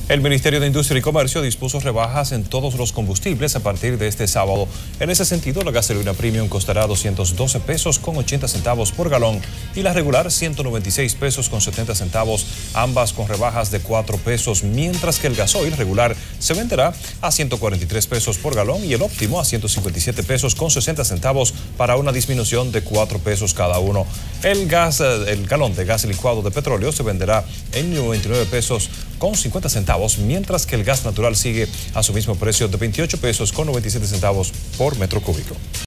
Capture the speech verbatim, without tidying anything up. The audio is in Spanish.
El Ministerio de Industria y Comercio dispuso rebajas en todos los combustibles a partir de este sábado. En ese sentido, la gasolina premium costará doscientos doce pesos con ochenta centavos por galón y la regular ciento noventa y seis pesos con setenta centavos, ambas con rebajas de cuatro pesos, mientras que el gasoil regular se venderá a ciento cuarenta y tres pesos por galón y el óptimo a ciento cincuenta y siete pesos con sesenta centavos para una disminución de cuatro pesos cada uno. El gas, el galón de gas licuado de petróleo se venderá en noventa y nueve pesos con cincuenta centavos, mientras que el gas natural sigue a su mismo precio de veintiocho pesos con noventa y siete centavos por metro cúbico.